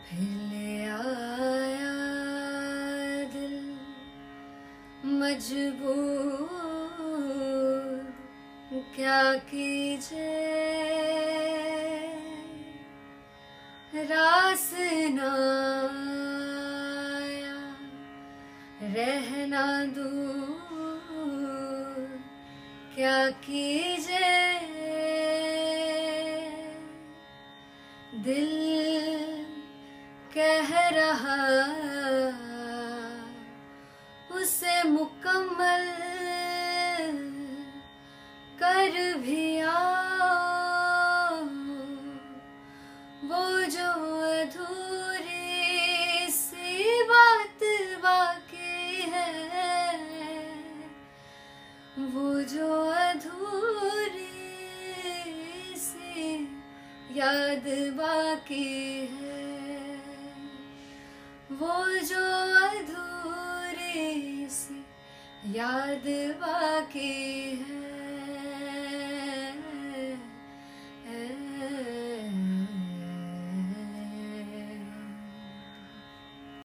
फिर ले आया दिल मजबूर, क्या कीजिए रास ना आया, रहना दूर, क्या कीजिए दिल कह रहा उसे मुकम्मल कर भी आओ, वो जो अधूरी सी बात बाकी है, वो जो अधूरी सी याद बाकी है, वो जो अधूरी सी याद बाकी